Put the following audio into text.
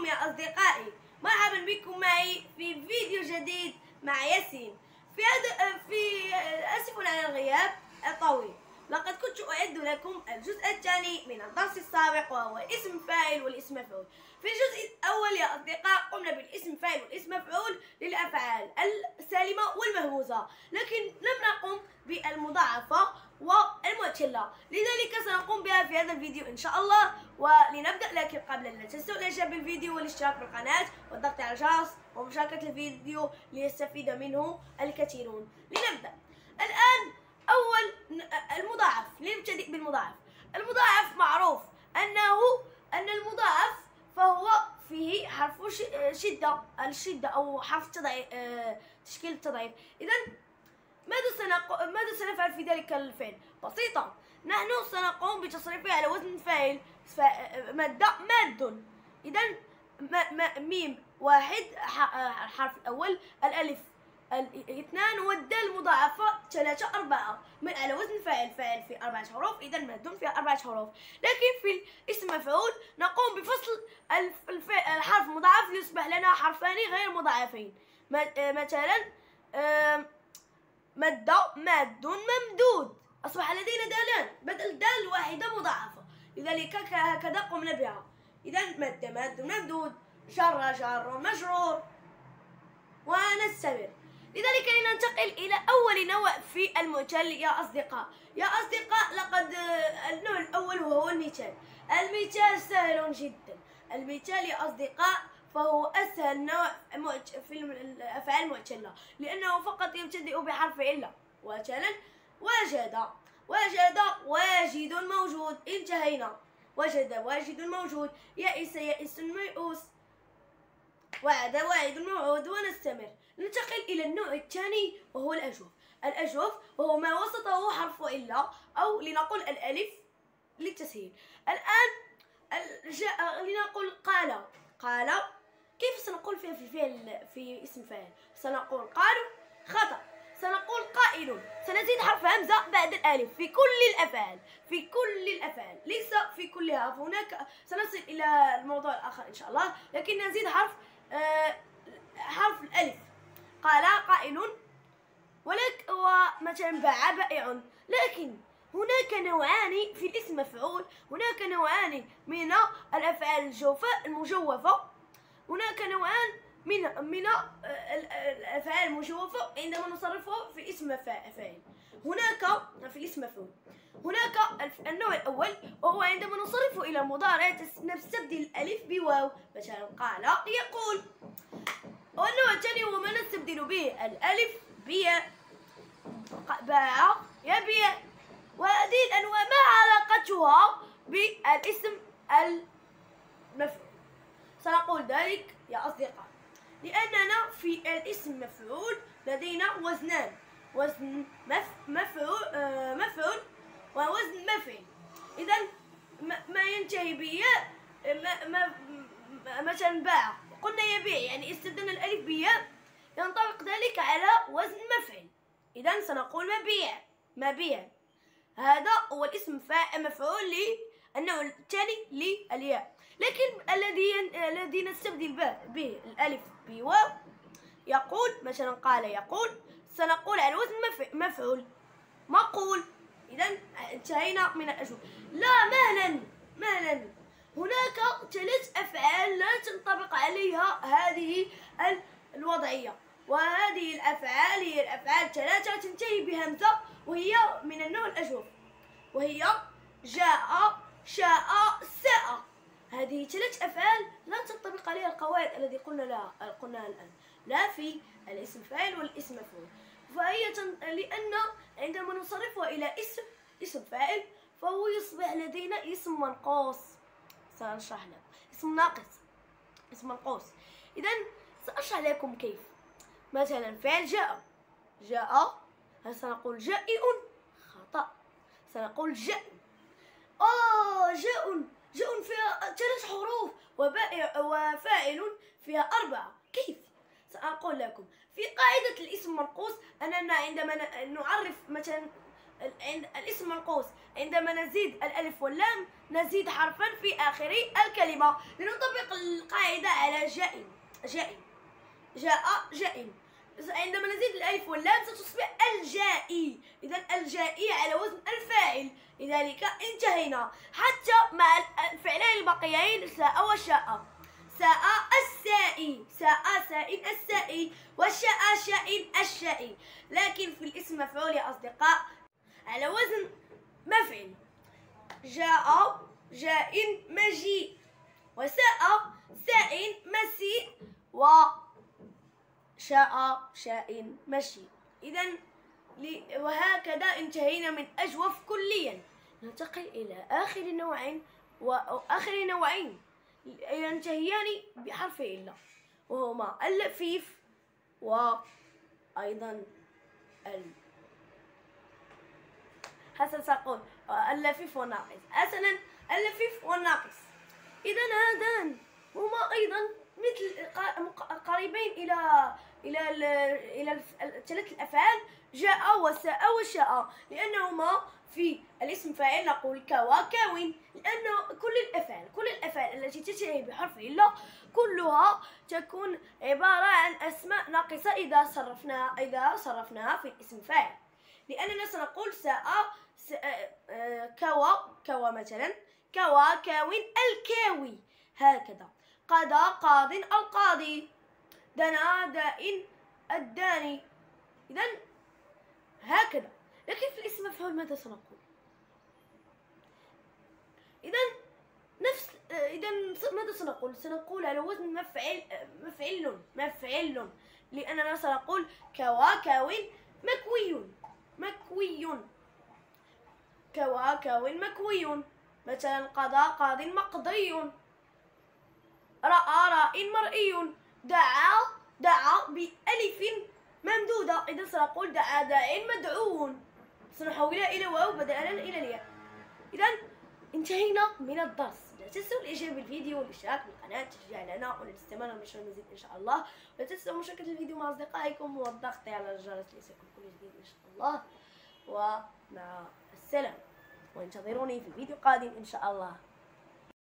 يا أصدقائي، مرحبا بكم معي في فيديو جديد مع ياسين. آسف على الغياب الطويل. لقد كنت أعد لكم الجزء الثاني من الدرس السابق وهو الاسم فاعل والاسم مفعول. في الجزء الأول يا أصدقاء قمنا بالاسم فاعل والاسم مفعول للأفعال السالمة والمهموزة، لكن لم نقم بالمضاعفة والمعتلة، لذلك سنقوم بها في هذا الفيديو إن شاء الله. ولنبدأ، لكن قبل لا تنسوا الإعجاب بالفيديو والاشتراك بالقناة والضغط على الجرس ومشاركة الفيديو ليستفيد منه الكثيرون. لنبدأ الآن. أول المضاعف، لنبتدئ بالمضاعف. المضاعف معروف أن المضاعف فهو فيه حرف الشدة أو حرف تشكيل التضعيف. إذا ماذا سنفعل في ذلك الفعل؟ بسيطة، نحن سنقوم بتصريفه على وزن فاعل ماد. إذا ميم واحد الحرف الأول، الألف الاثنان، والدال مضاعفة 3 4 من على وزن فاعل في 4 حروف، إذا ماد فيها 4 حروف. لكن في الاسم مفعول نقوم بفصل الحرف المضاعف ليصبح لنا حرفان غير مضاعفين. مثلا مد ممدود، أصبح لدينا دالان بدل دال واحدة مضاعفة، لذلك هكذا قمنا بها. إذا مد ممدود، جر مجرور، ونستمر. لذلك لننتقل إلى أول نوع في المعتل يا أصدقاء. لقد النوع الأول وهو المثال. المثال سهل جدا. المثال يا أصدقاء فهو أسهل نوع في الأفعال المعتلة، لأنه فقط يبتدئ بحرف علة. مثلا وجد واجد موجود، انتهينا. وجد واجد موجود. يئس ميؤوس. وعد واعد موعود، ونستمر. ننتقل إلى النوع الثاني وهو الأجوف وهو ما وسطه حرف علة، أو لنقول الألف للتسهيل. الآن لنقول قال. كيف سنقول فيها في اسم فاعل؟ سنقول قالوا. خطأ. سنقول قائل. سنزيد حرف همزة بعد الألف في كل الأفعال، ليس في كلها، فهناك سنصل إلى الموضوع الآخر إن شاء الله، لكن نزيد حرف الألف. قال قائل، ومثلا باع بائع. لكن هناك نوعان في الاسم مفعول، هناك نوعان من الأفعال المجوفة، هناك نوعان من الأفعال المجوفة عندما نصرفها في اسم فاعل. هناك في الاسم مفعول هناك النوع الأول وهو عندما نصرفه إلى المضارع نستبدل الألف بواو، مثلا قال يقول. والنوع الثاني هو ما نستبدل به الألف بياء، باع يبيع. وهذه الأنواع ما علاقتها بالاسم المفعول؟ سنقول ذلك يا أصدقاء لأننا في الاسم مفعول لدينا وزنان، وزن مفعول ووزن مفعل. إذا ما ينتهي بياء، مثلا باع، قلنا يبيع، يعني استبدلنا الألف بياء، ينطبق ذلك على وزن مفعل. إذا سنقول مبيع. هذا هو الاسم مفعول للنوع الثاني للياء. لكن الذي نستبدل به الألف بواو يقول، مثلا قال يقول، سنقول على وزن مفعول مقول. إذا انتهينا من الأجوبة. لا، مهلا هناك 3 أفعال لا تنطبق عليها هذه الوضعية، وهذه الأفعال هي الأفعال 3 تنتهي بهمزة، وهي من النوع الأجوف، وهي جاء، شاء، ساء. هذه 3 أفعال لا تنطبق عليها القواعد التي قلناها الآن، لا في الاسم فاعل والاسم مفعول. فهي لأن عندما نصرفها إلى اسم فاعل فهو يصبح لدينا اسم منقوص. سأشرح لكم اسم ناقص، اسم منقوص. إذا سأشرح لكم كيف. مثلا فعل جاء، هل سنقول جائع؟ خطأ، سنقول جاء. جاء فيها 3 حروف، وفاعل فيها 4. كيف؟ سأقول لكم. في قاعدة الاسم المنقوص أننا عندما نعرف مثلا الاسم منقوص عندما نزيد الألف واللام نزيد حرفا في آخر الكلمة. لنطبق القاعدة على جائم. جاء جائم. عندما نزيد الألف واللام ستصبح الجائي. إذا الجائي على وزن الفاعل. لذلك انتهينا. حتى مع الفعلين الباقيين ساء وشاء. ساء السائي، ساء سائن السائي، وشاء شائن الشائي. لكن في الاسم مفعول يا أصدقاء على وزن مفعل. جاء جائن مجيء، وساء سائن مسيء، وشاء شائن مشي. إذن وهكذا انتهينا من أجوف كليا. ننتقل إلى آخر نوعين ينتهيان بحرف إلا، وهما اللفيف وأيضا حسن سأقول اللفيف والناقص. حسنا، اللفيف والناقص. إذا هذان هما أيضا مثل قريبين إلى ثلاث الأفعال جاء وساء وشاء، لأنهما في الاسم فاعل نقول كوا كاوين، لأن كل الأفعال التي تنتهي بحرف إلا كلها تكون عبارة عن أسماء ناقصة إذا صرفناها في الاسم فاعل. لأننا سنقول ساء كوا مثلا، كوا كاوين الكاوي، هكذا. قضى قاض القاضي، دنا دائن الداني. إذا هكذا. لكن في الاسم مفعول ماذا سنقول؟ إذا ماذا سنقول؟ سنقول على وزن مفعل، لأننا سنقول كوا كاوين مكوي، كوا كاوين مكوي. مثلا قضى قاض مقضي، رأى راء مرئي، دعا بألف ممدودة. إذا سنقول دعا داع مدعو، سنحولها إلى واو بدلا إلى الياء. إذا انتهينا من الدرس. لا تنسوا الإعجاب بالفيديو والاشتراك بالقناة تشجيع لنا ولنستمر ونشر المزيد إن شاء الله. ولا تنسوا مشاركة الفيديو مع أصدقائكم والضغط على الجرس ليصلكم كل جديد إن شاء الله. ومع السلامة، وانتظروني في الفيديو القادم إن شاء الله.